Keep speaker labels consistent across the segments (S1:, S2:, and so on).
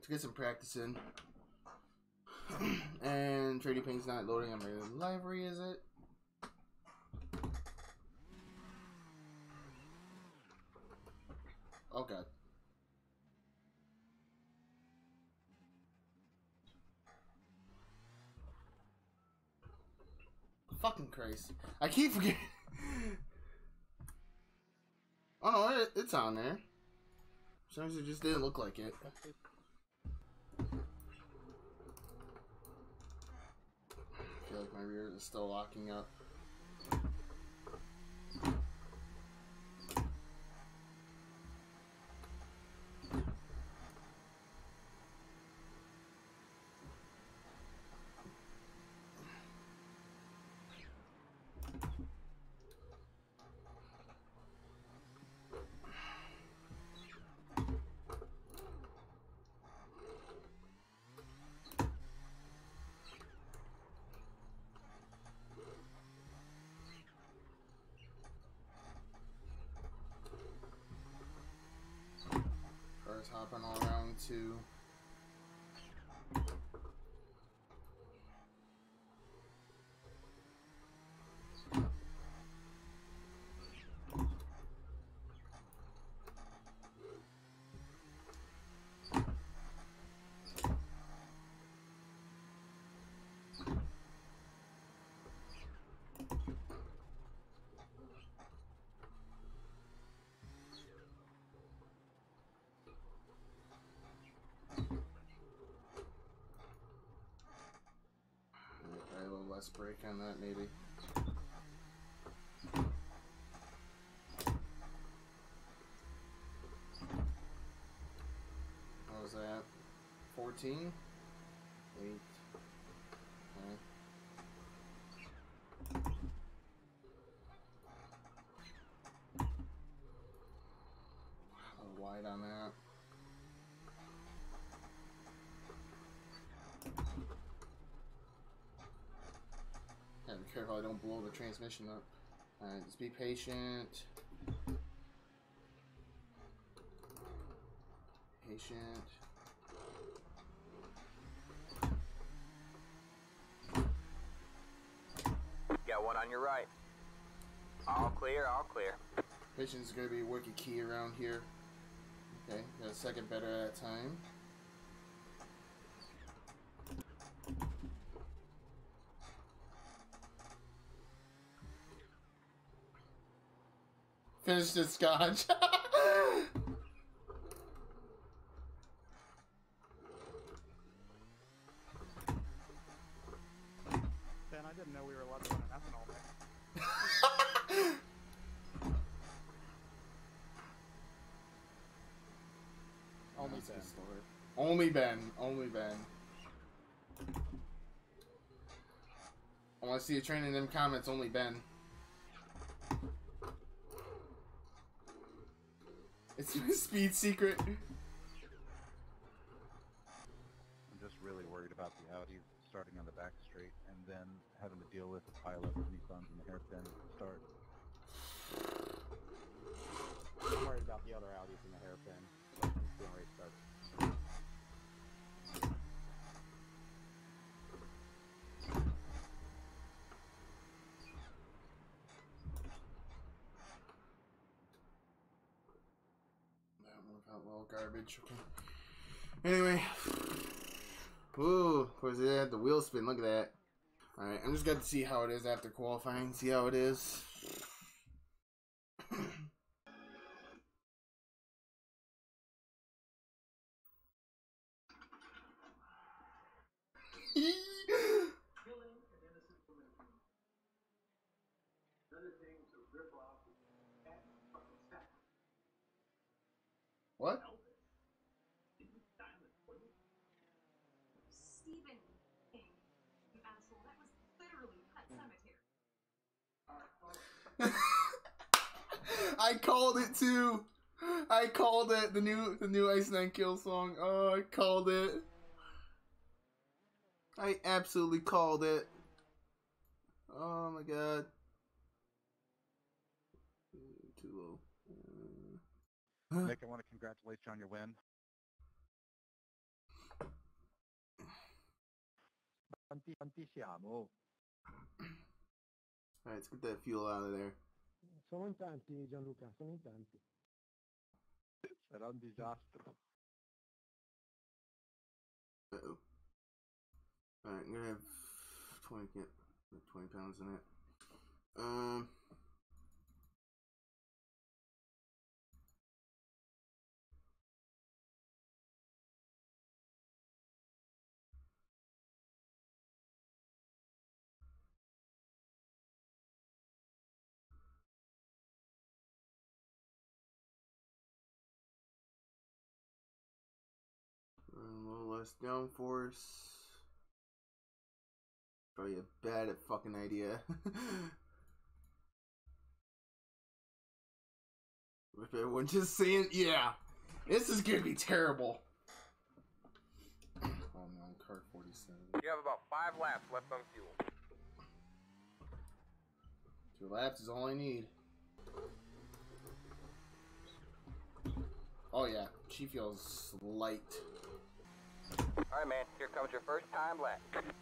S1: to get some practice in. And Trading Ping's not loading on my library, is it? Oh god. Fucking Christ. I keep forgetting. Oh no, it's on there. Sometimes it just didn't look like it. I feel like my rear is still locking up. Cars hopping all around too. A little less break on that, maybe. What was that? 14? 8. Okay. A little wide on that. Gotta be careful I don't blow the transmission up. Alright, just be patient. Patient.
S2: Got one on your right. All clear, all clear.
S1: Patience is gonna be a working key around here. Okay, got a second better at a time. Finish the scotch.
S3: Ben, I didn't know we were allowed to run an ethanol there. Only Ben.
S1: Only Ben. Only Ben. I want to see you train in them comments. Only Ben. It's my speed secret.
S4: I'm just really worried about the Audi starting on the back straight and then having to deal with a pile of Nissans in the hairpin start.
S3: I'm worried about the other Audis in the hairpin. Doing race starts.
S1: That worked out well, garbage. Okay. Anyway. Ooh, of course it had the wheel spin. Look at that. Alright, I'm just going to see how it is after qualifying. See how it is. What?
S5: Stephen King, you asshole. That was literally Pet Cemetery.
S1: I called it too. I called it. The new Ice Nine Kill song. Oh, I called it. I absolutely called it. Oh my god. Too low.
S4: Nick, I want to congratulate you on your win. Quanti siamo?
S1: Alright, let's get that fuel out of there.
S6: Sono in tanti, Gianluca, sono in tanti.
S4: Sarà un disastro.
S1: Uh-oh. Alright, I'm gonna have 20 pounds in it. A little less downforce. Probably a bad at fucking idea. If everyone just saying, yeah, this is gonna be terrible. Oh no, car 47.
S2: You have about 5 laps left on fuel.
S1: 2 laps is all I need. Oh yeah, she feels light.
S2: Alright, man. Here comes your first time lap.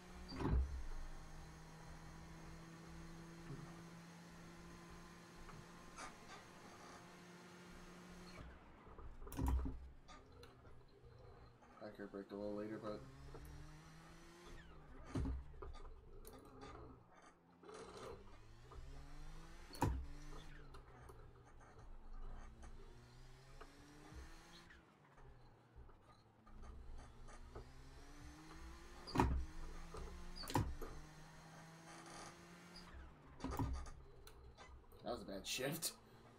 S1: I could break a little later, but that was a bad shift.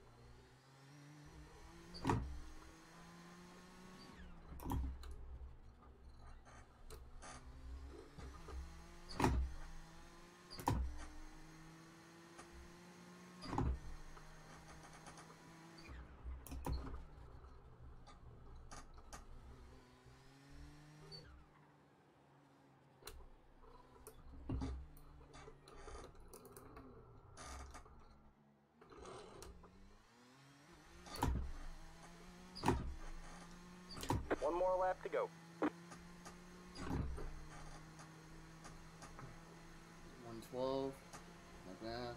S2: One more lap to go.
S1: 112, like that.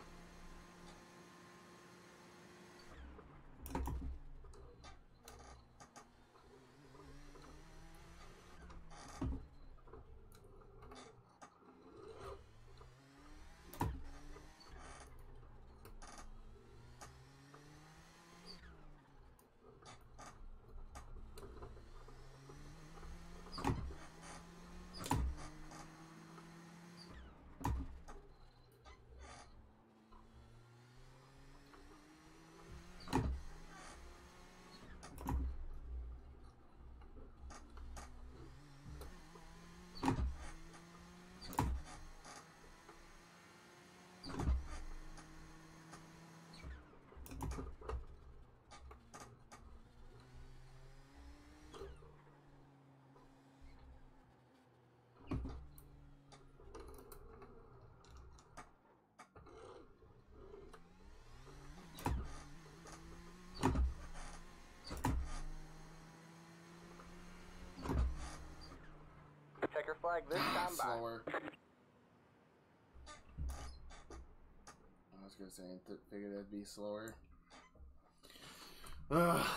S2: Checker flag this time by.
S1: Slower. I was gonna say, figured that'd be slower. Alright.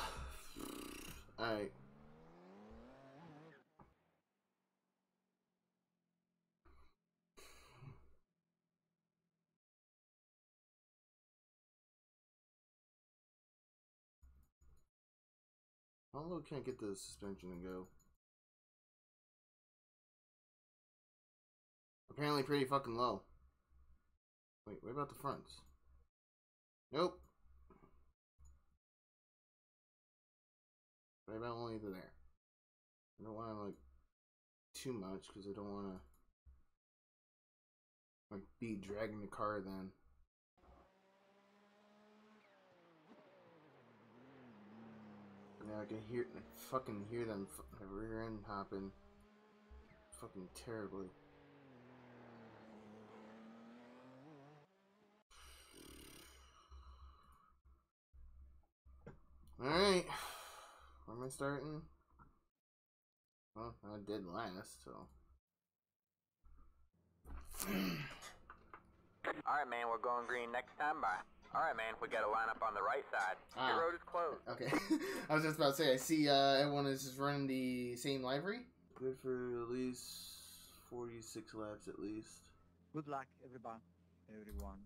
S1: How low can I get the suspension to go? Apparently pretty fucking low. Wait, what about the fronts? Nope. What about only to there? I don't want to like too much because I don't want to like be dragging the car then. Yeah, I can fucking hear them rear end hopping fucking terribly. Alright, where am I starting? Well, I did last, so.
S2: Alright, man, we're going green next time. Bye. Alright, man, we got to line up on the right side.
S1: Ah.
S2: The road is closed.
S1: Okay. I was just about to say, I see everyone is just running the same livery. Good for at least 46 laps at least.
S6: Good luck, everyone.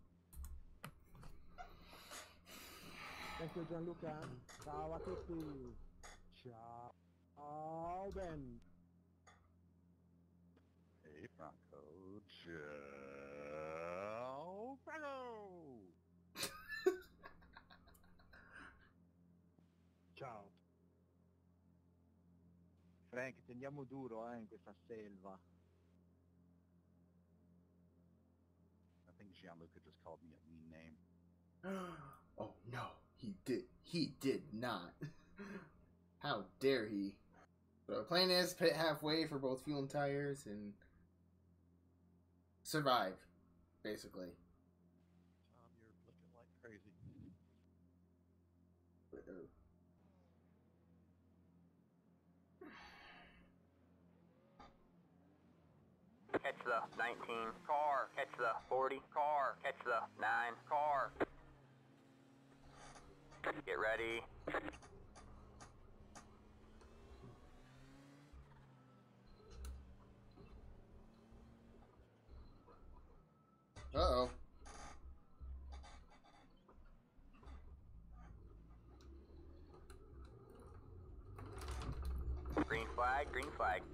S6: Thank you, Gianluca. Ciao a tutti. Ciao, Ben.
S4: Hey, Franco. Ciao, Franco.
S6: Ciao. Frank, teniamo duro in questa selva.
S4: I think Gianluca just called me a mean name.
S1: Oh no, he did not. How dare he? So the plan is pit halfway for both fuel and tires and survive, basically.
S4: Tom, you're looking like crazy.
S2: Catch the 19 car. Catch the 40 car. Catch the 9 car. Get ready.
S1: Uh-oh.
S2: Green flag, green flag.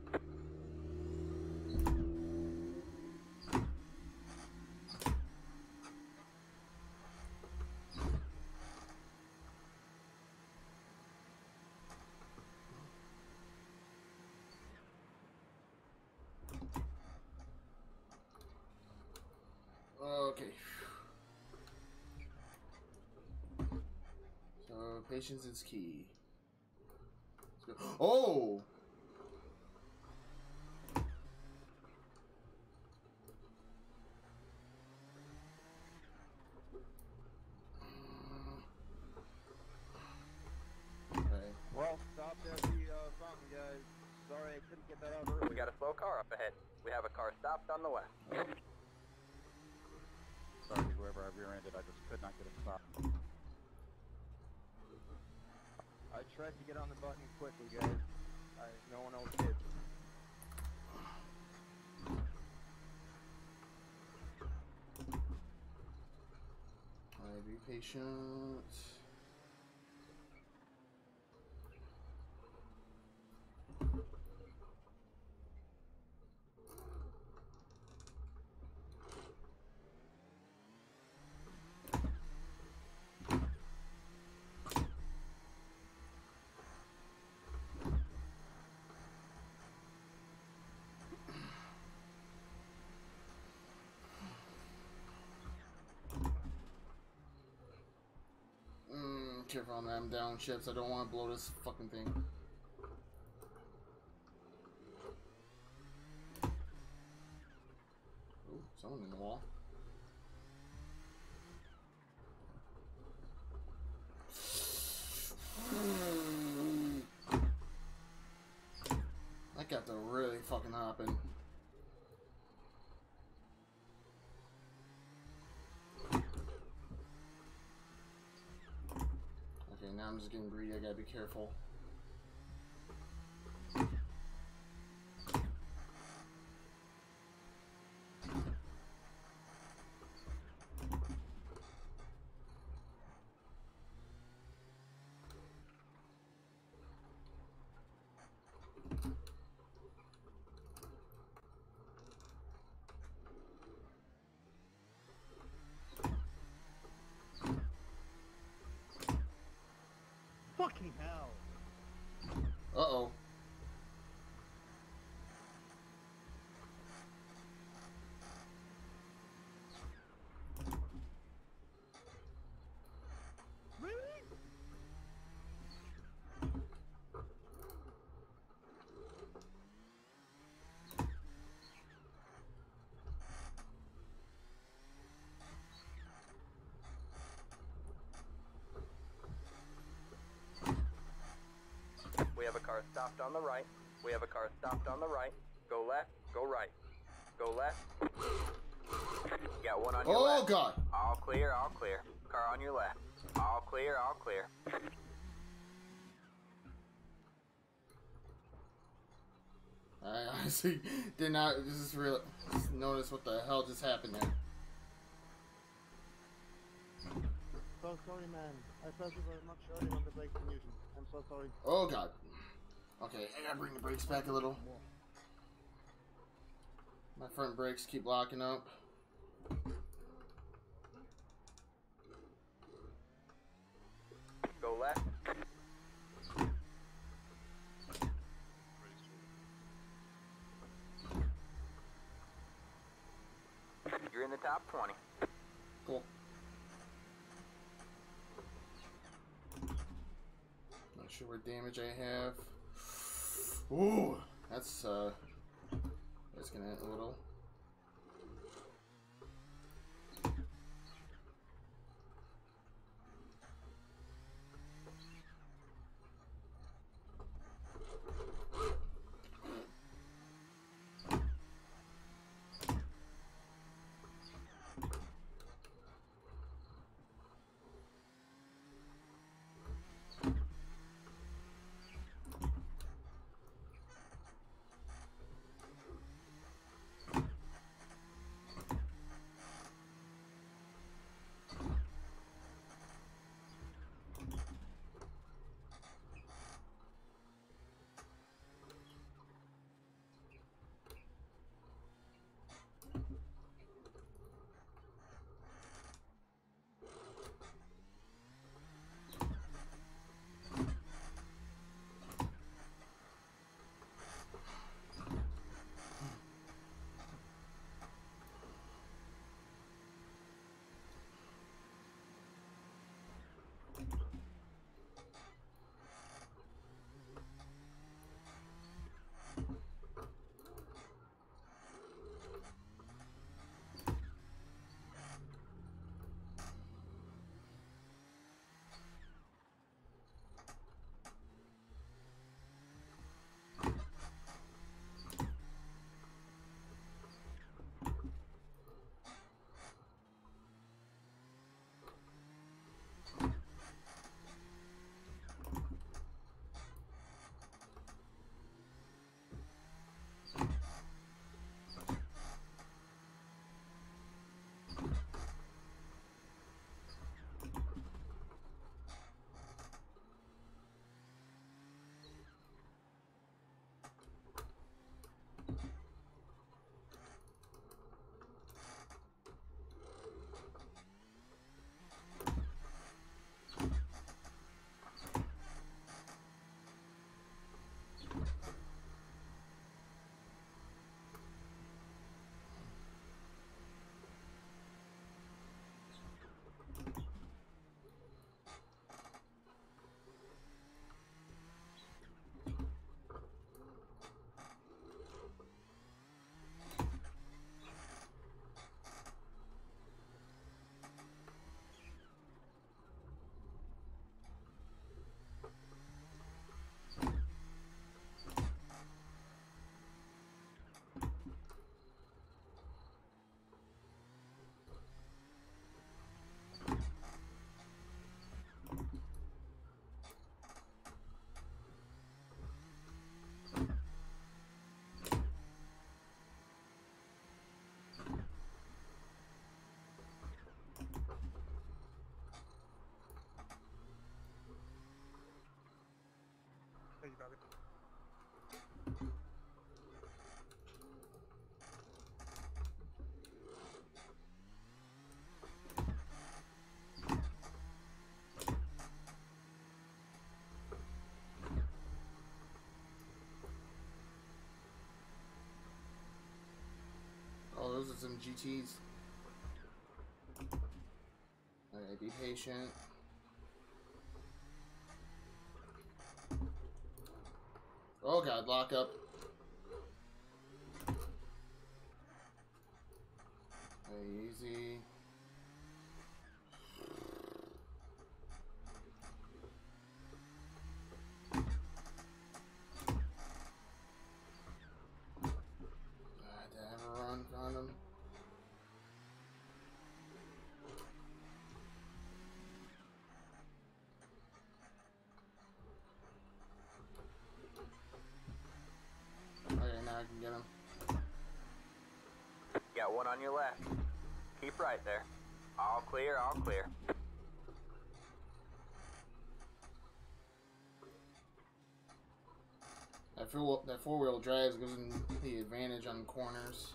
S1: Okay. So patience is key. Let's go. Oh! Okay.
S6: Well, stop there at the fountain, guys. Sorry I couldn't get that out earlier.
S2: We got a slow car up ahead. We have a car stopped on the west.
S4: Sorry, whoever I rear-ended, I just could not get a stop.
S6: I tried to get on the button quickly, guys. No one else did.
S1: Alright, be patient. Careful on them downships. I don't want to blow this fucking thing. Oh, someone in the wall. That got to really fucking happen. Okay, now I'm just getting greedy. I gotta be careful.
S6: Fucking hell!
S1: Uh-oh.
S6: Really?
S2: We have a car stopped on the right. We have a car stopped on the right. Go left, go right. Go left. Got one on your
S1: Oh
S2: left.
S1: god!
S2: All clear, all clear. Car on your left. All clear, all clear.
S1: I honestly did not just notice what the hell just happened there.
S6: So sorry, man. I felt you were much earlier on the brake than usual. I'm so sorry.
S1: Oh god. Okay, I gotta bring the brakes back a little. My front brakes keep locking up.
S2: Go left. You're in the top 20.
S1: Cool. Not sure what damage I have. Ooh, that's gonna hit a little.
S3: Hey, you got it.
S1: Oh, those are some GTs. Alright, be patient. Oh god, lock up. Easy. Did I have a run on him?
S2: on your left. Keep right there. All clear, all clear.
S1: That four-wheel drive gives them the advantage on corners.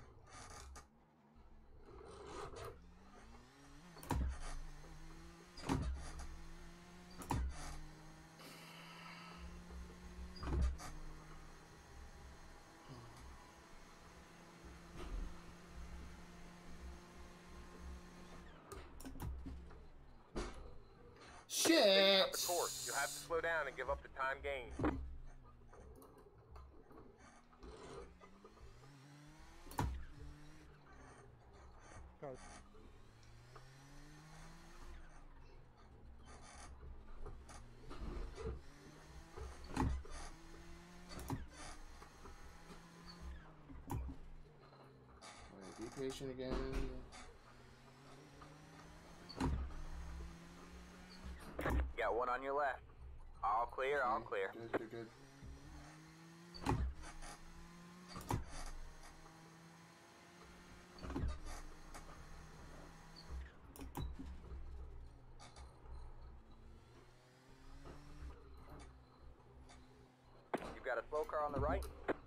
S1: Shit!
S7: The course. You'll have to slow down and give up the time gained.
S6: Cars.
S1: Alright, be patient again.
S2: Got one on your left. All clear, all
S1: Okay,
S2: clear.
S1: Good, good.
S2: You've got a slow car on the right.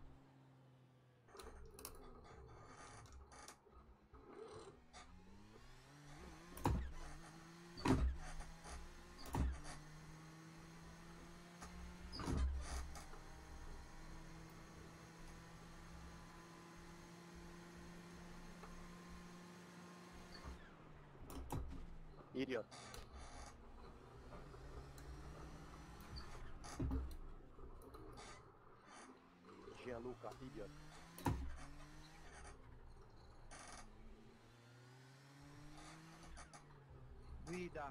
S6: Idiot. Gianluca, idiot. Guida.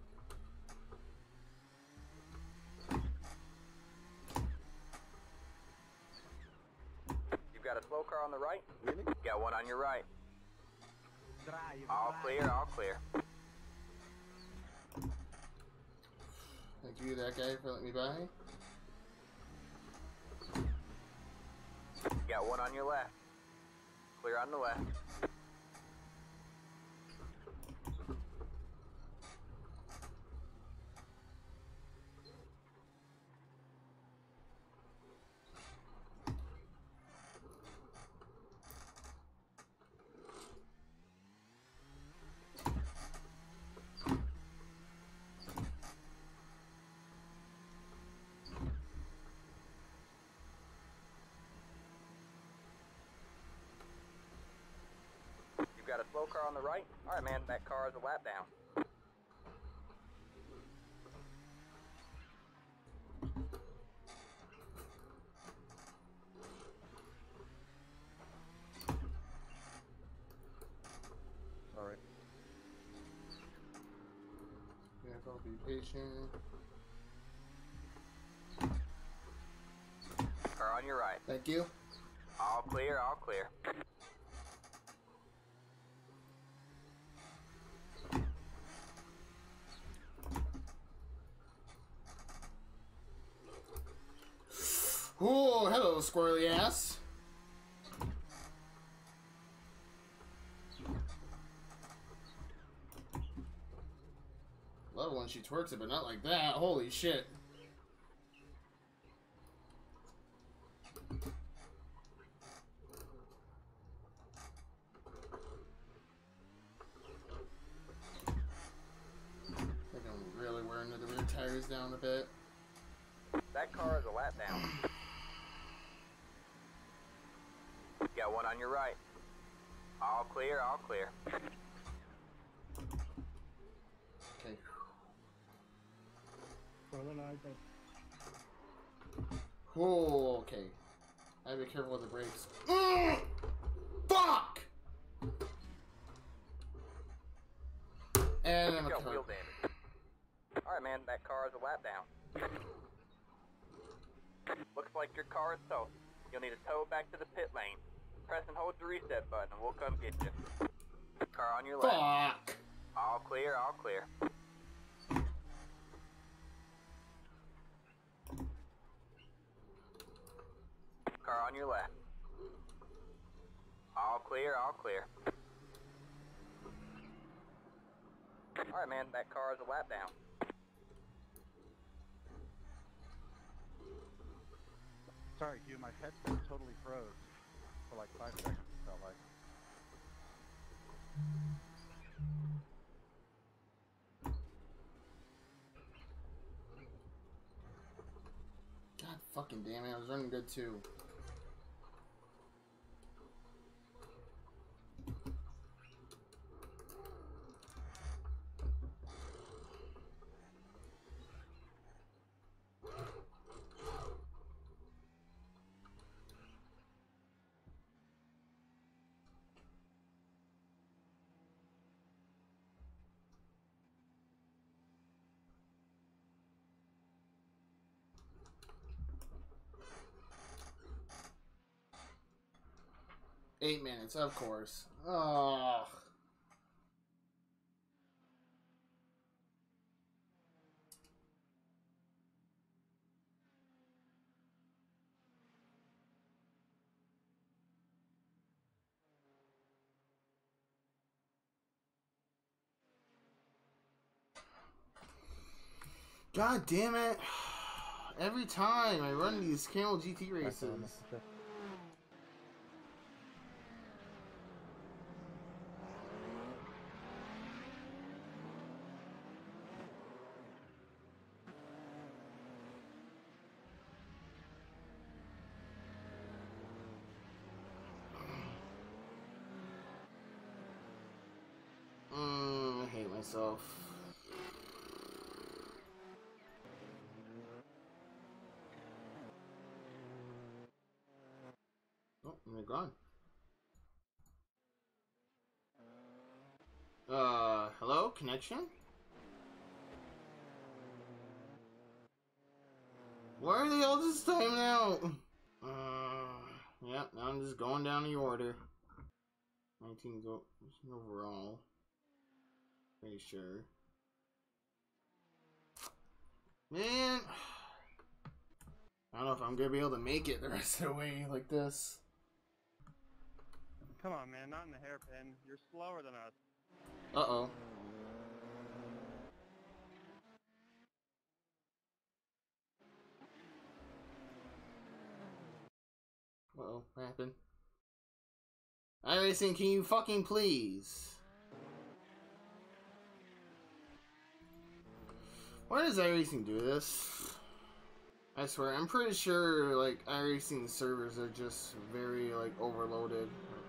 S2: You've got a slow car on the right.
S6: Really?
S2: Got one on your right.
S6: Drive.
S2: All clear, all clear.
S1: Thank you, that guy, for letting me by.
S2: Got one on your left. Clear on the left. You've got a slow car on the right. All right, man, that car is a lap down.
S4: Alright.
S1: Yeah, I'll be patient.
S2: Car on your right.
S1: Thank you.
S2: All clear, all clear.
S1: Oh, hello, squirrely ass. Love it when she twerks it, but not like that. Holy shit. I think I'm really wearing the rear tires down a bit.
S2: That car is a lap down. Got one on your right. All clear, all clear.
S1: Okay. Oh, okay. I gotta be careful with the brakes. Fuck! And I'm a
S2: Got
S1: car.
S2: wheel damage. All right, man, that car is a lap down. Looks like your car is towed. You'll need a tow back to the pit lane. Press and hold the reset button and we'll come get you. Car on your left.
S1: Fuck!
S2: All clear, all clear. Car on your left. All All clear, all clear. Alright, man, that car is a lap down.
S4: Sorry, dude, my headset totally froze for like 5 seconds, it felt like.
S1: God fucking damn it, I was running good too. Eight minutes, of course. Oh. God damn it. Every time I run these Camel GT races. I hate myself. Oh, they're gone. Hello? Connection? Why are they all just timing out? Yep, now I'm just going down the order. 19 overall. Pretty sure. Man! I don't know if I'm gonna be able to make it the rest of the way like this.
S3: Come on, man, not in the hairpin. You're slower than us.
S1: Uh-oh. Uh-oh, what happened? iRacing, can you fucking please? Why does iRacing do this? I swear, I'm pretty sure, like, iRacing servers are just very, like, overloaded.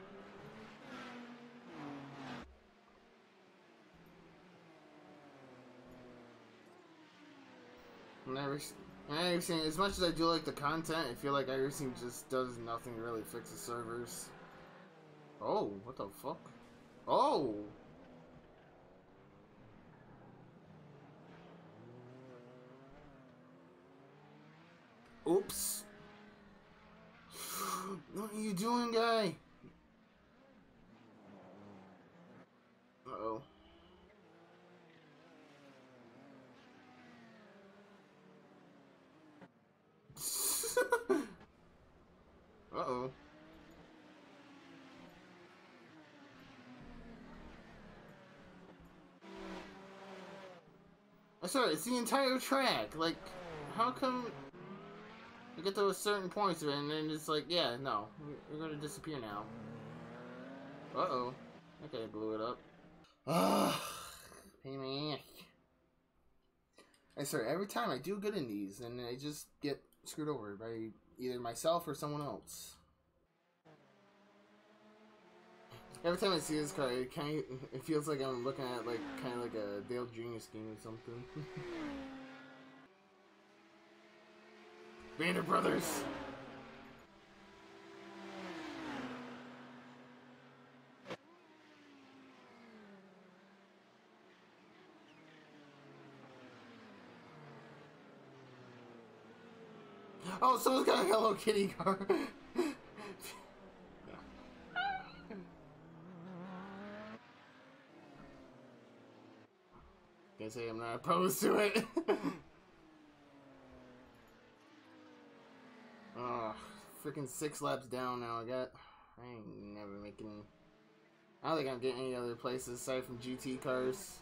S1: And iRacing, as much as I do like the content, I feel like iRacing just does nothing to really fix the servers. Oh, what the fuck? Oh! Oops. What are you doing, guy? Uh-oh. Uh-oh. I'm sorry, it's the entire track. Like, how come you get to a certain points of it and then it's like, yeah, no, you're gonna disappear now. Uh-oh. Okay, blew it up. Ugh. Pain in my ass. I swear, every time I do good in these, and I just get screwed over by either myself or someone else. Every time I see this car, it feels like I'm looking at like kind of like a Dale Jr. scheme or something. Vander Brothers. Oh, someone's got a Hello Kitty car. Can't say I'm not opposed to it. Oh, freaking 6 laps down now. I got I ain't never making. I don't think I'm getting any other places aside from GT cars.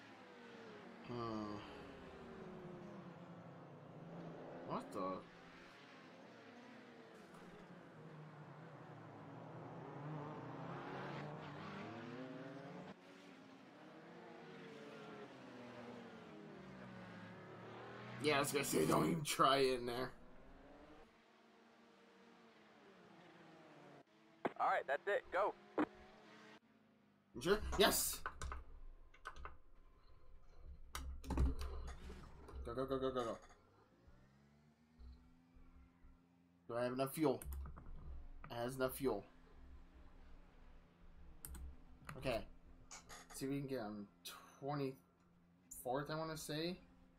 S1: What the? Yeah, I was gonna say, don't even try it in there.
S2: Alright, that's it. Go.
S1: You sure? Yes! Go, go, go, go, go, go. Do I have enough fuel? It has enough fuel. Okay. Let's see if we can get on 24th, I want to say.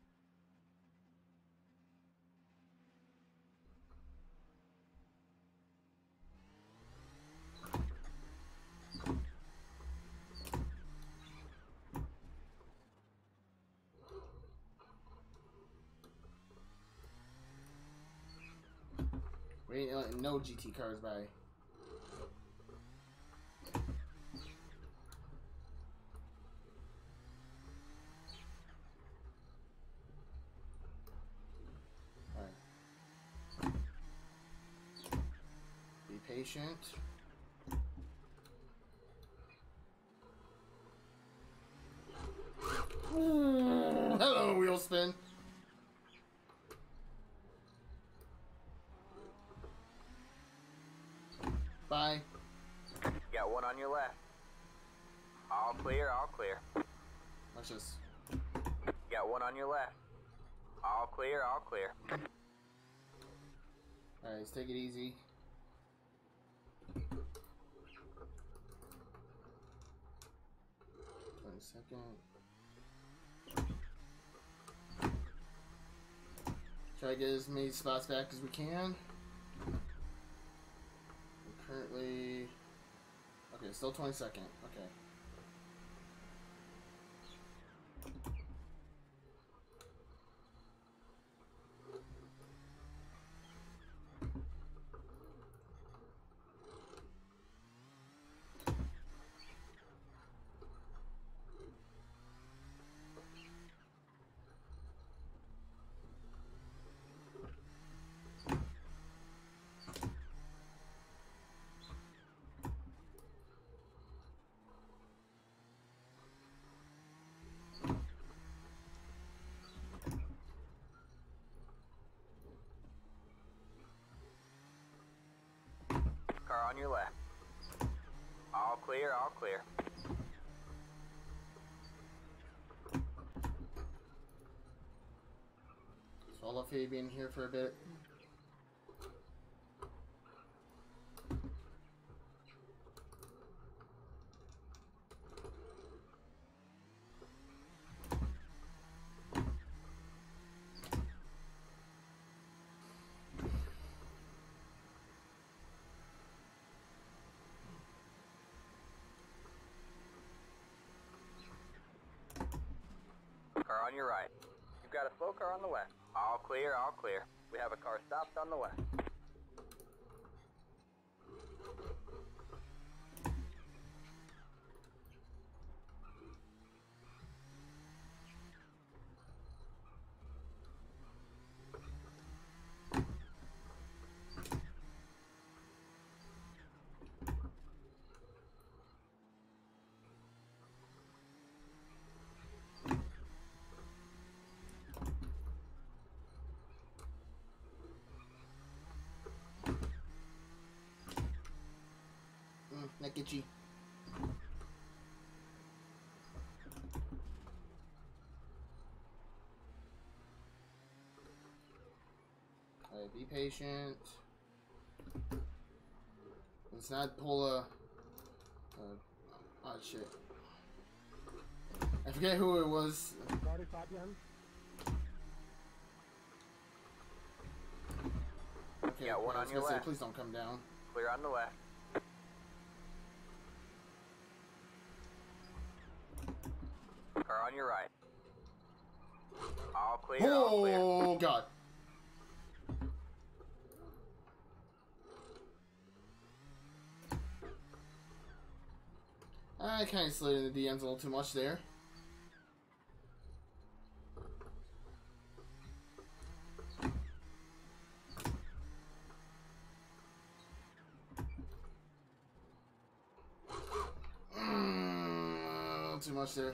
S1: We ain't letting no GT cars by. Alright. Be patient. Ooh, hello, wheel spin. Bye.
S2: Got one on your left. All clear, all clear.
S1: Watch this.
S2: Got one on your left. All clear, all clear.
S1: Alright, let's take it easy. Wait a second. Try to get as many spots back as we can. We're currently... Okay, still 22nd. Okay.
S2: Car on your left. All clear, all clear.
S1: Follow Fabian here for a bit.
S2: Car on your right. You've got a slow car on the left. All clear, all clear. We have a car stopped on the left.
S1: That get you. Alright, be patient. Let's not pull a... oh shit. I forget who it was.
S6: Sorry, Fabian.
S1: Okay,
S2: Got one
S1: I
S2: on
S1: was
S2: your
S1: gonna say,
S2: left.
S1: please don't come down.
S2: Clear on the left. Car on your right. All clear, all clear.
S1: Oh god. I kind of slid in the DMs a little too much there. Too much there.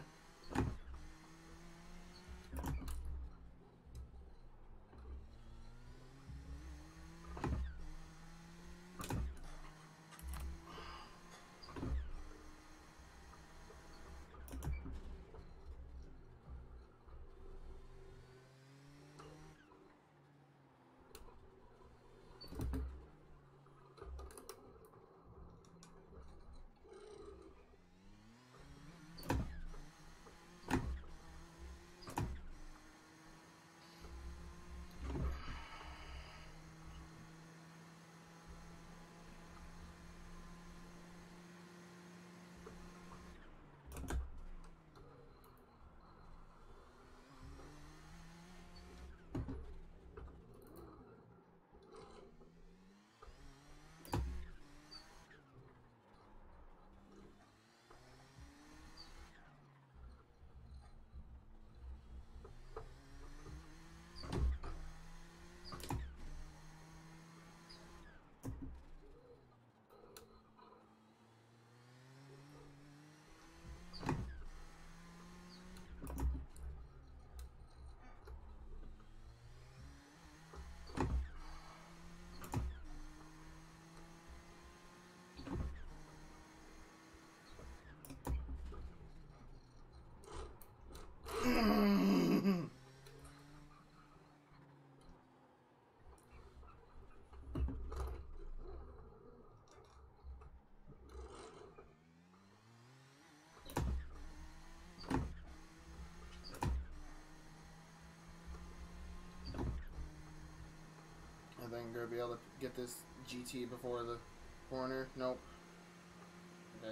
S1: I think I'm gonna be able to get this GT before the corner. Nope. Okay.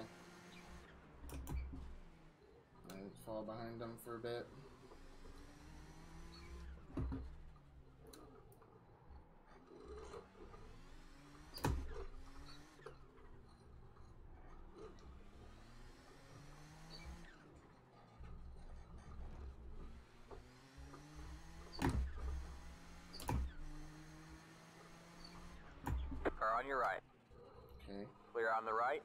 S1: I fall behind them for a bit.
S2: Car on your right.
S1: Okay.
S2: Clear on the right.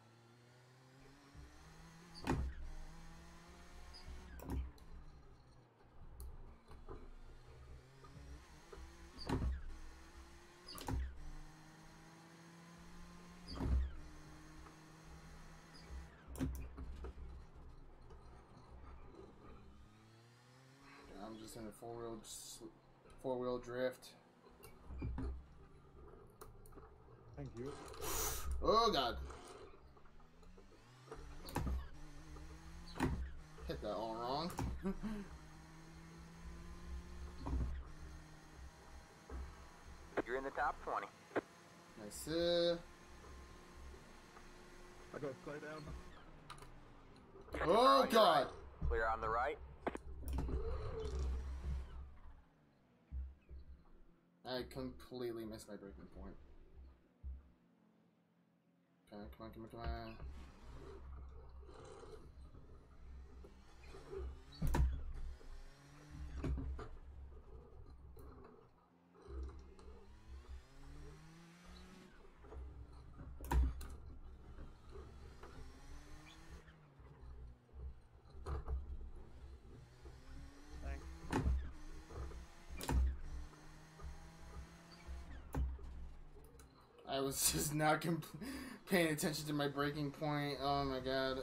S1: I'm just in a four-wheel drift.
S6: Thank you.
S1: Oh god. Hit that all wrong.
S2: You're in the top 20.
S1: Nice.
S6: I got slow down.
S1: Oh
S2: on your
S1: god.
S2: right. Clear on the right.
S1: I completely missed my breaking point. Okay, come on, come on, come on.
S3: Thanks.
S1: I was just not paying attention to my breaking point. Oh my god.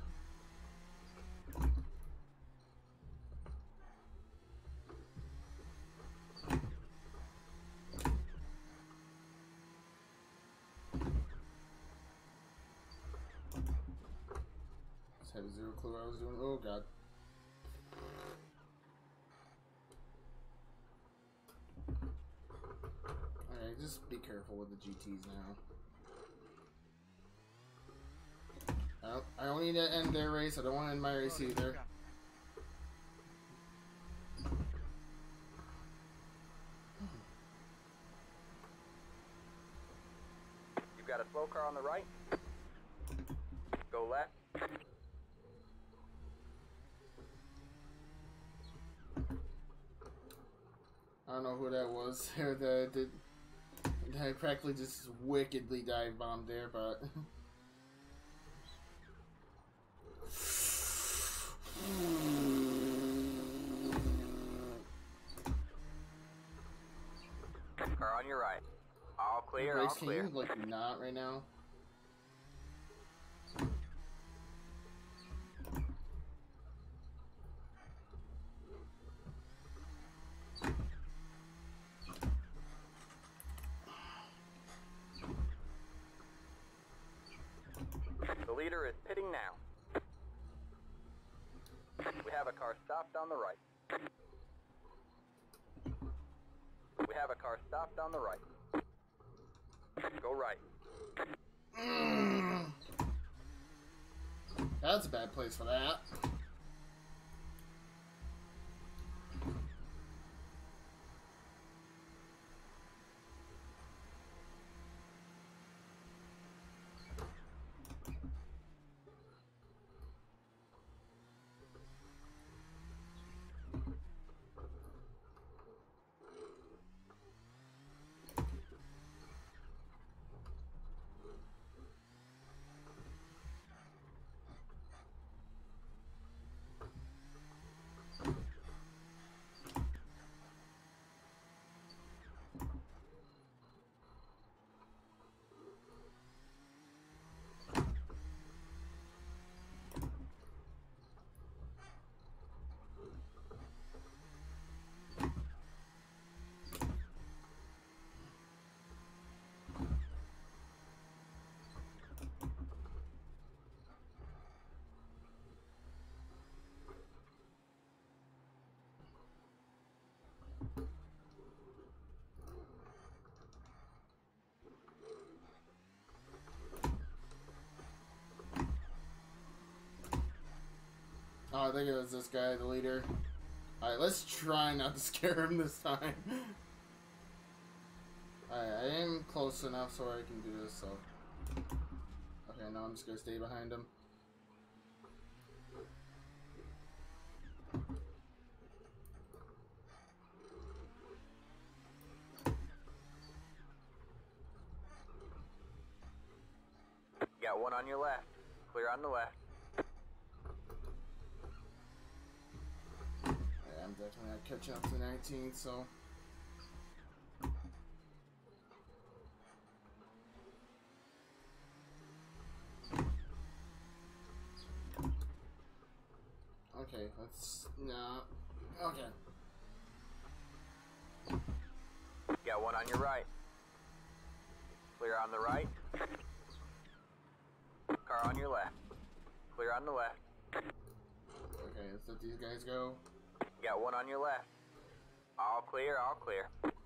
S1: Just had zero clue what I was doing. Oh god. Alright, just be careful with the GTs now. I don't need to end their race. I don't want to end my race either.
S2: You've got a slow car on the right. Go left.
S1: I don't know who that was. that I practically just wickedly dive bombed there, but.
S2: Car on your right. All clear, all
S1: Grace, can
S2: clear.
S1: you like not right now?
S2: The leader is pitting now. We have a car stopped on the right. We have a car stopped on the right. Go right.
S1: That's a bad place for that. Oh, I think it was this guy, the leader. Alright, let's try not to scare him this time. Alright, I am close enough so I can do this, so. Okay, now I'm just gonna stay behind him.
S2: Got one on your left. Clear on the left.
S1: Yeah, I'm definitely not catching up to 19, so. Okay, let's. No. Okay.
S2: Got one on your right. Clear on the right. Car on your left. Clear on the left.
S1: Okay, let's let these guys go.
S2: Got one on your left. All clear, all clear.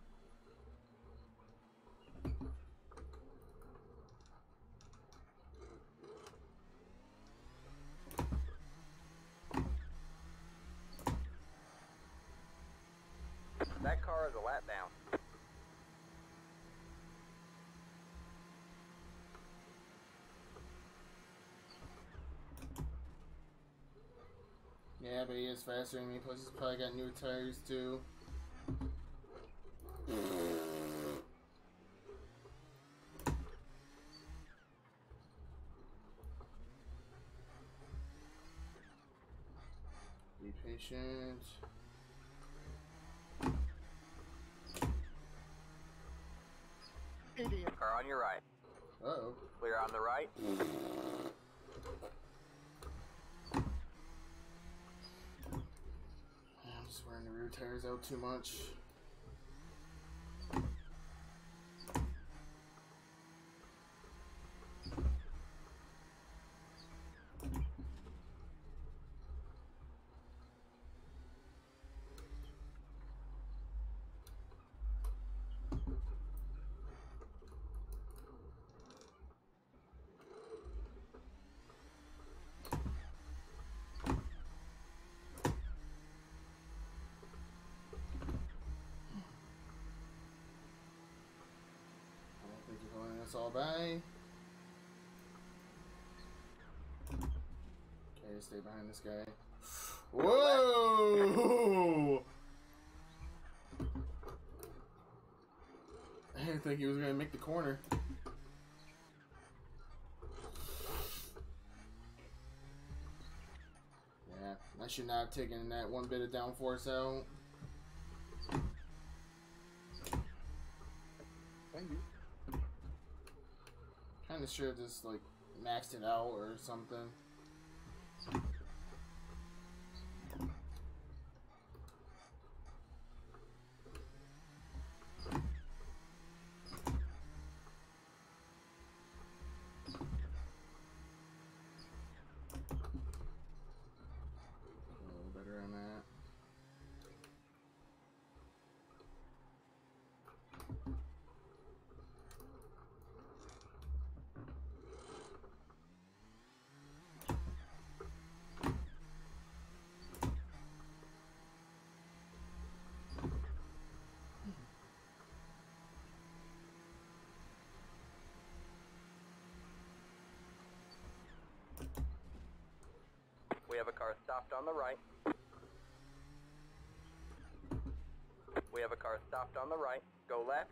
S2: That car is a lap down.
S1: Yeah, but he is faster than me, plus he's probably got new tires too. Be patient.
S6: Idiot.
S2: Car on your right.
S1: Uh-oh.
S2: Clear on the right.
S1: I'm just wearing the rear tires out too much. I don't think you're holding us all by. stay behind this guy. Whoa! I didn't think he was gonna make the corner. Yeah, I should not have taken that one bit of downforce out.
S6: Thank you.
S1: Kinda should have just like maxed it out or something. A little better on that.
S2: We have a car stopped on the right. We have a car stopped on the right. Go left.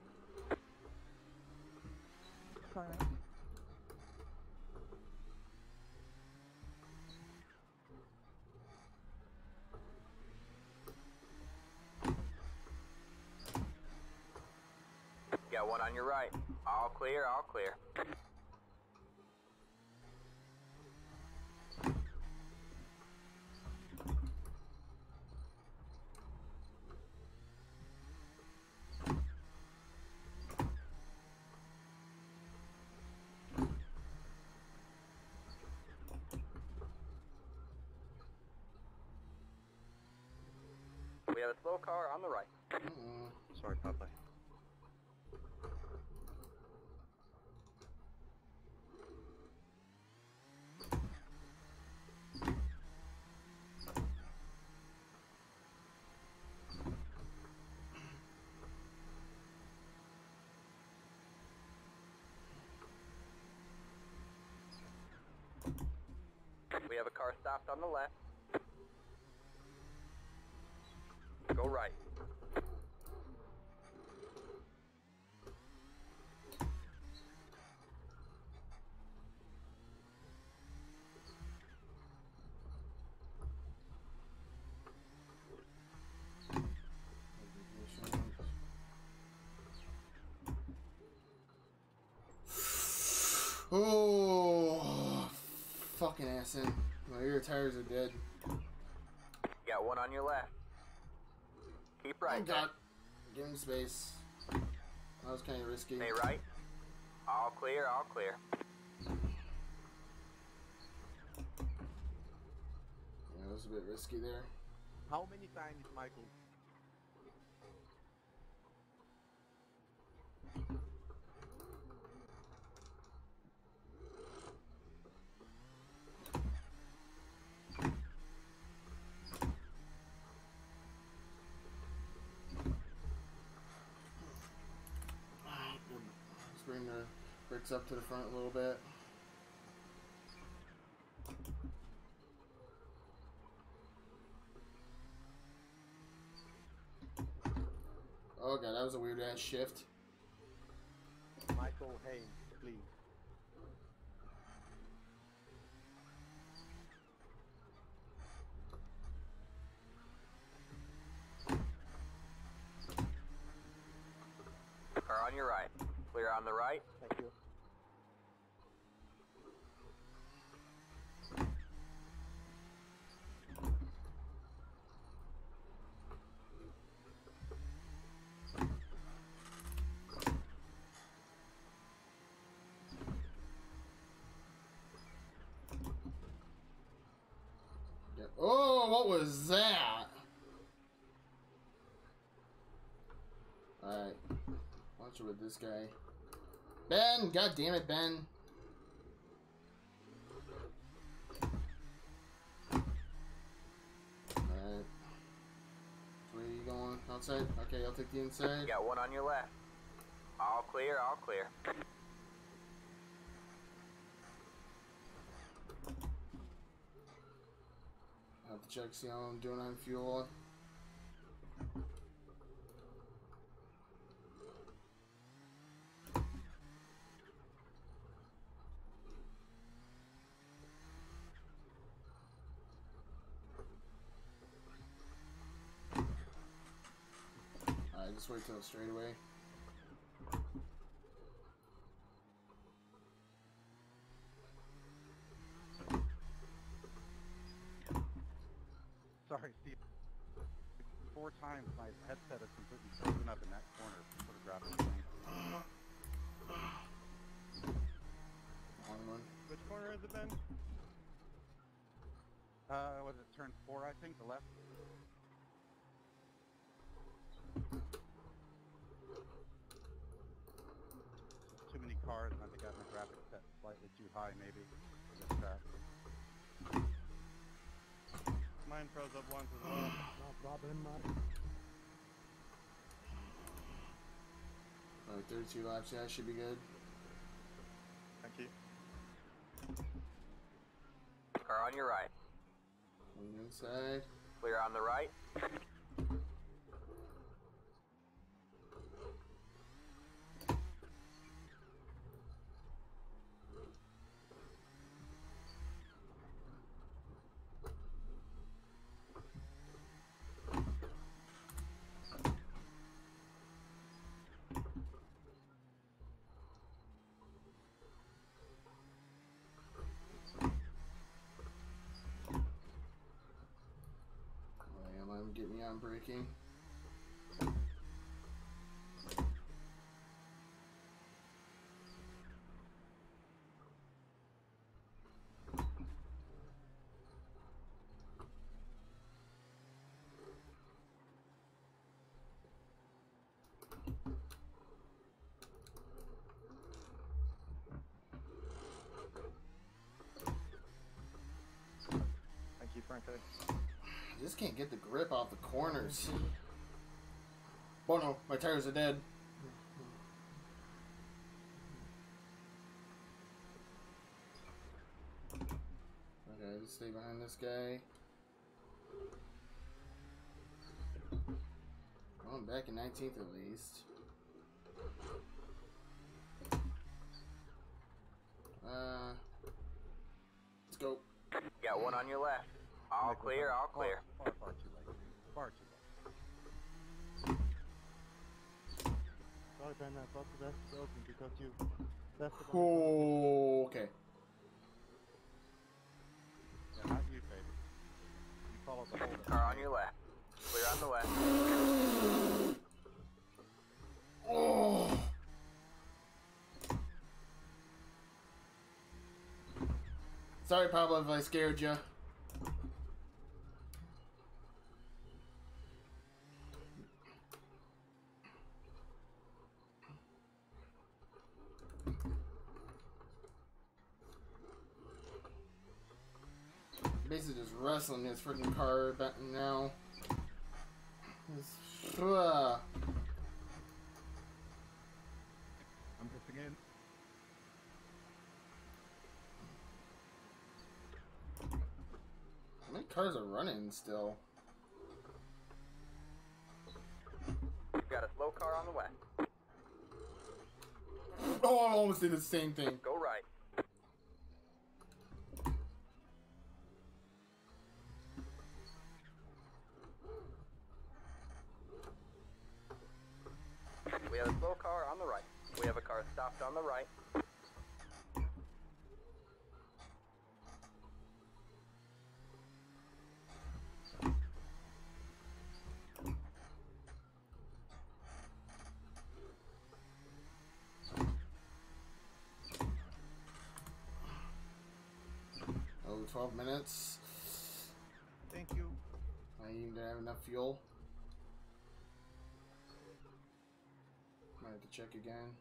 S6: Sorry.
S2: Got one on your right. All clear, all clear. We have a slow car on the right.
S4: Sorry, Popeye.
S2: We have a car stopped on the left. Go right.
S1: Oh, fucking Asin. My rear tires are dead.
S2: Got one on your left. Keep
S1: Oh
S2: right.
S1: god. Give him space. That was kind of risky.
S2: Stay right. All clear, all clear.
S1: Yeah, it was a bit risky there.
S6: How many times, Michael?
S1: Let's bring the brakes up to the front a little bit. Oh god, that was a weird ass shift.
S6: Michael Haynes, please.
S2: Car on your right. Clear on the right.
S6: Thank you.
S1: Yep. Oh, what was that? Alright. Watch it with this guy. Ben! God damn it, Ben! Alright. Where are you going? Outside? Okay, I'll take the inside.
S2: Got one on your left. All clear, all clear.
S1: Have to check, see how I'm doing on fuel. Alright, just wait till it's straight away.
S4: Sorry, Steve. 4 times my headset is completely frozen up in that corner for the graphics thing.
S1: Wrong one.
S3: Which corner has it been?
S4: Was it turn 4, I think, the left? Too many cars, and I think I have my graphics set slightly too high, maybe, for this track.
S3: Mine froze up once as well.
S6: No problem, man.
S1: Alright, 32 laps. Yeah, should be good.
S3: Thank you.
S2: Car on your right.
S1: On the inside.
S2: Clear on the right.
S1: Get me on braking.
S3: Thank you, Franco.
S1: I just can't get the grip off the corners. Oh no, my tires are dead. Okay, just stay behind this guy. Well, I'm back in 19th at least. Let's go.
S2: Got one on your left. All clear, all clear.
S4: Far too late. Far too late.
S6: Sorry, Ben, I thought the rest was open because you left the
S1: Oh, okay.
S4: Yeah, not you, baby. You followed the whole
S2: Car on your left. Clear on the left.
S1: Oh. Sorry, Pablo, if I scared you. Basically just wrestling his freaking car back now.
S4: I'm pissing in.
S1: How many cars are running still?
S2: You've got a slow car on the west.
S1: Oh, I almost did the same thing.
S2: Go right. We have a slow car on the right. We have a car stopped on the right.
S1: Oh, 12 minutes.
S3: Thank you.
S1: I even didn't have enough fuel. Might have to check again.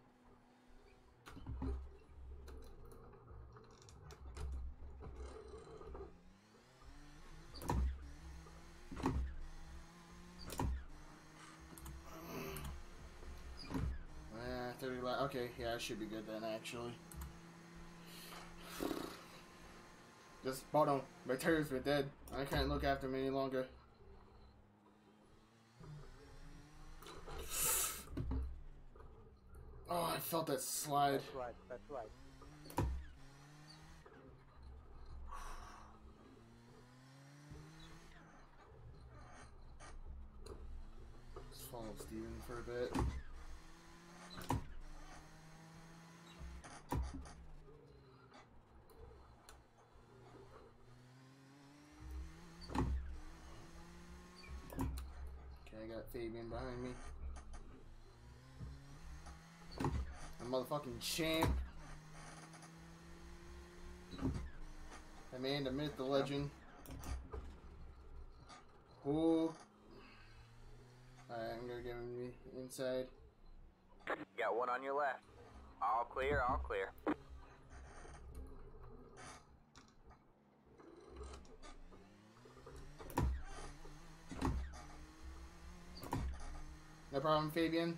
S1: Yeah, 30 left. Okay, yeah, I should be good then, actually. Just bottom. My tires were dead. I can't look after them any longer. Oh, I felt that slide.
S6: That's right, that's right.
S1: Just follow Steven for a bit. Okay, I got Fabian behind me. A motherfucking champ. The man, the myth, the legend. Who? Alright, I'm gonna give him the inside.
S2: Got one on your left. All clear, all clear.
S1: No problem, Fabian.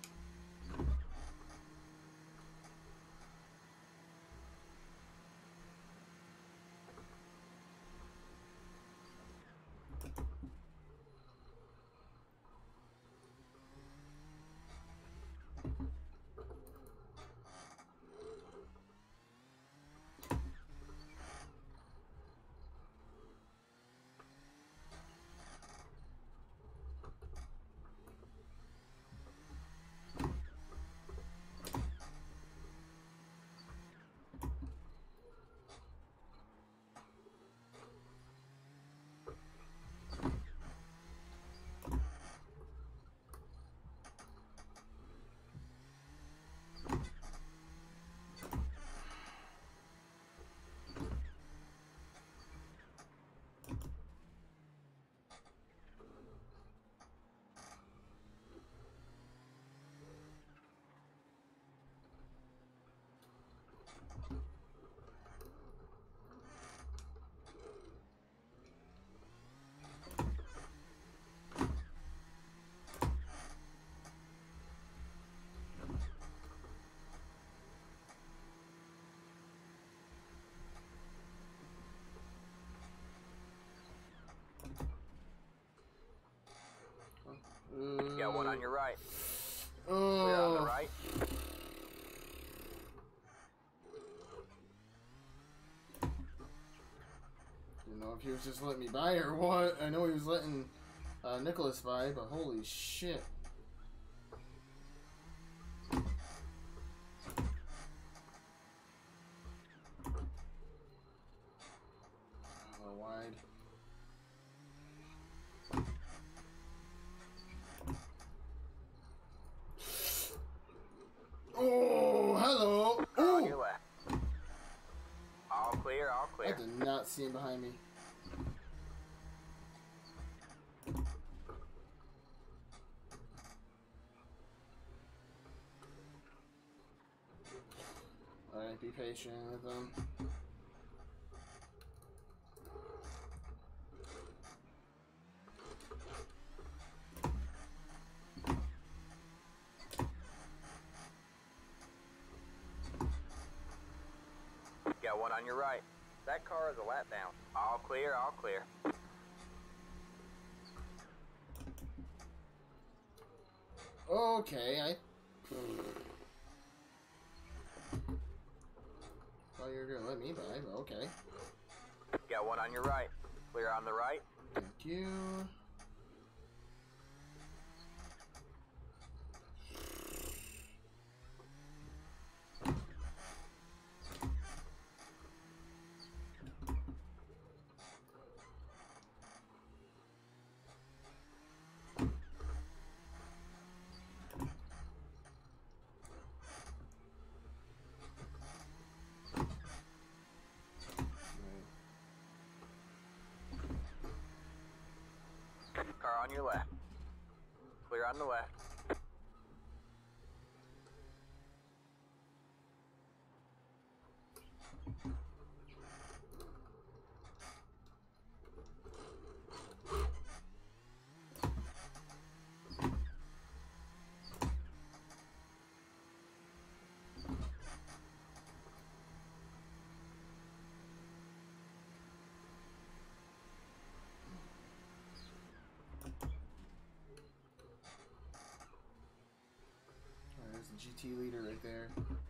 S2: Got one on your right. Clear on the
S1: Oh.
S2: right.
S1: Didn't know if he was just letting me by or what. I know he was letting Nicholas by, but holy shit. A little wide. Oh, hello.
S2: Car on
S1: Oh,
S2: your left. All clear, all
S1: I
S2: clear.
S1: did not see him behind me. Alright, be patient with them.
S2: Got one on your right. That car is a lap down. All clear, all clear.
S1: Okay, I thought you were gonna let me by, but okay.
S2: Got one on your right. Clear on the right.
S1: Thank you.
S2: Car on your left. Clear on the left.
S1: the GT leader right there.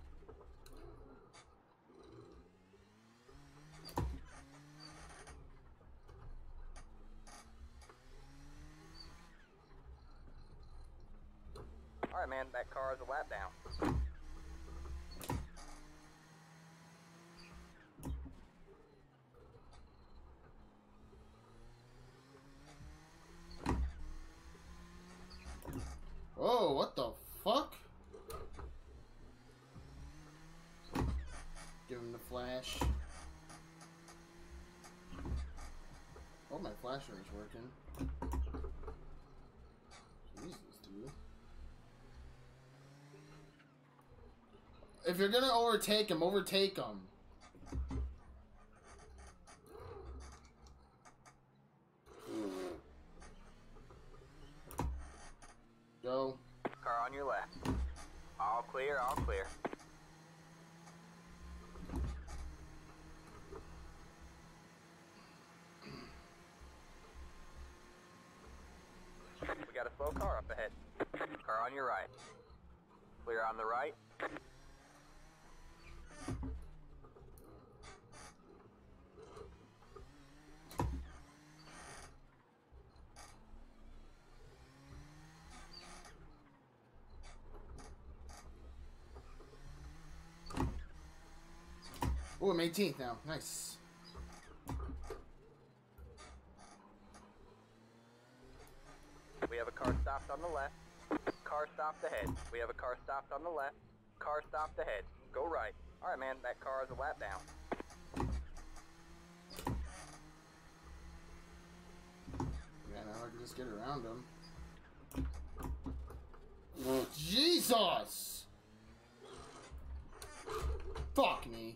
S2: Alright, man, that car is a lap down.
S1: Oh, what the fuck? Give him the flash. Oh, my flash range working. Jesus, dude. If you're gonna overtake him, overtake him. Go.
S2: Car on your left. All clear, all clear. We got a slow car up ahead. Car on your right. Clear on the right.
S1: Oh, I'm 18th now. Nice.
S2: We have a car stopped on the left. Car stopped ahead. We have a car stopped on the left. Car stopped ahead. Go right. Alright, man, that car is a lap down.
S1: Yeah, now I can just get around him. Jesus! Fuck me.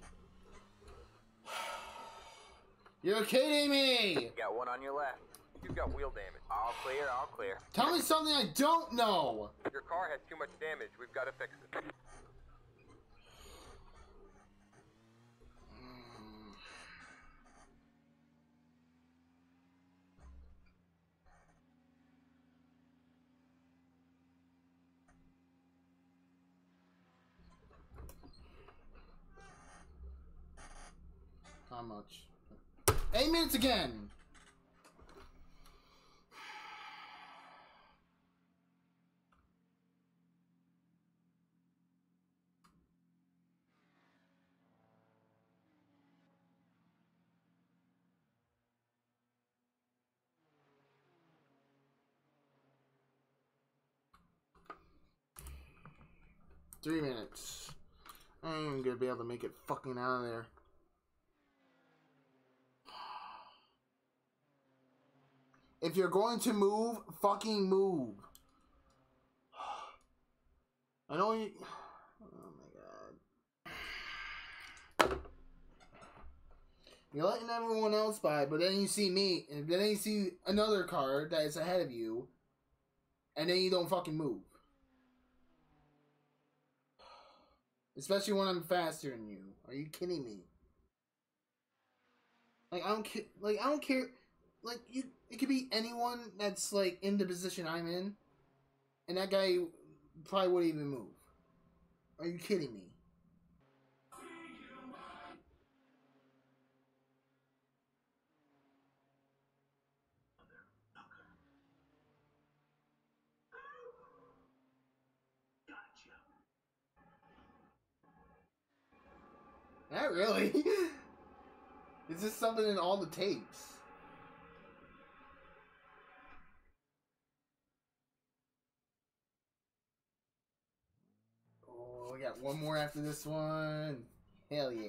S1: You're kidding me!
S2: You got one on your left.
S7: You've got wheel damage.
S2: All clear, all clear.
S1: Tell me something I don't know!
S7: Your car has too much damage. We've got to fix it.
S1: How much? 8 minutes again! Three minutes. I ain't even gonna be able to make it fucking out of there. If you're going to move, fucking move. I know you... Oh my god. You're letting everyone else by, but then you see me, and then you see another car that is ahead of you, and then you don't fucking move. Especially when I'm faster than you. Are you kidding me? Like, I don't care. Like, I don't care. Like, you... It could be anyone that's, like, in the position I'm in, and that guy probably wouldn't even move. Are you kidding me? Not really. It's just something in all the tapes. Oh, we got one more after this one. Hell yeah.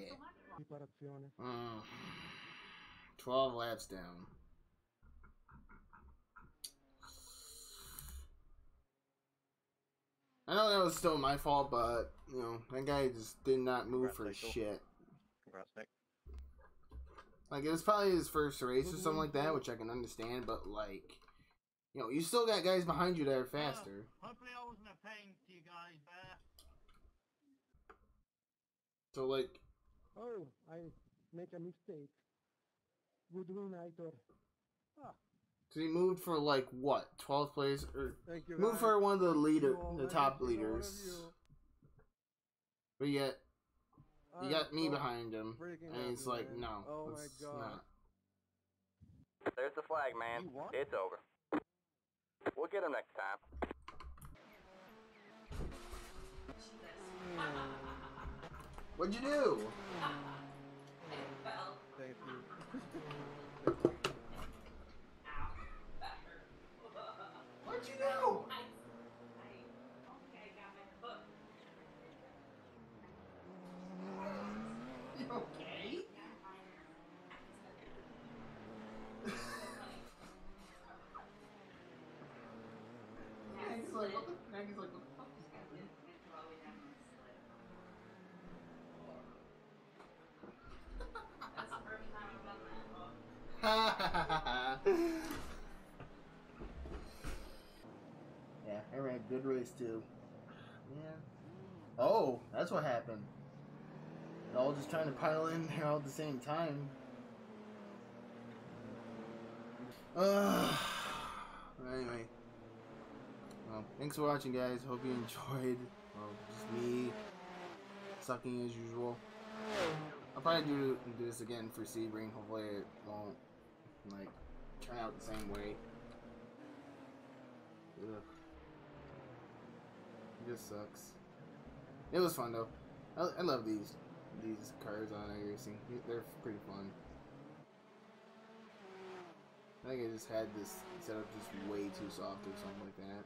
S1: 12 laps down. I know that was still my fault, but, you know, that guy just did not move for shit.
S4: Congrats, Nick.
S1: Like, it was probably his first race or something like that, which I can understand, but, like, you know, you still got guys behind you that are faster.
S6: Hopefully I wasn't a pain to you guys there.
S1: So, like...
S6: Oh, I make a mistake. Good run, Aitor.
S1: So he moved for, like, what? 12th place? Or
S6: Thank you,
S1: moved
S6: guys.
S1: for one of the
S6: You all,
S1: the
S6: I
S1: top
S6: appreciate all of
S1: leaders.
S6: you.
S1: But yet, you got me
S6: so
S1: behind him,
S6: freaking
S1: and it's
S6: happy,
S1: like,
S6: man.
S1: no,
S6: Oh my
S1: it's
S6: God.
S1: not.
S2: There's the flag, man.
S6: You won?
S2: It's over. We'll get him next time.
S1: What'd you do?
S6: Thank you.
S1: What'd you do? You okay? He's like, what the fuck is happening? Yeah, I ran a good race too. Yeah. Oh, that's what happened. They're all just trying to pile in here all at the same time. Anyway. Well, thanks for watching, guys. Hope you enjoyed. Well, just me sucking as usual. I'll probably do this again for Sebring. Hopefully it won't, like, turn out the same way. Ugh. It just sucks. It was fun though. I love these cars on iRacing. They're pretty fun. I think I just had this setup just way too soft or something like that.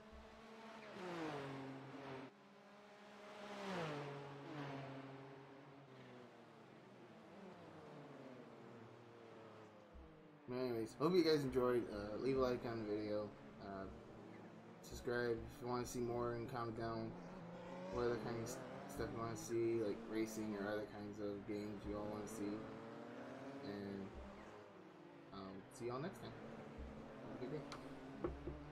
S1: But anyways, hope you guys enjoyed. Leave a like on the video. Subscribe if you want to see more, and comment down what other kinds of stuff you want to see, like racing or other kinds of games you all want to see. And see y'all next time. Have a good day.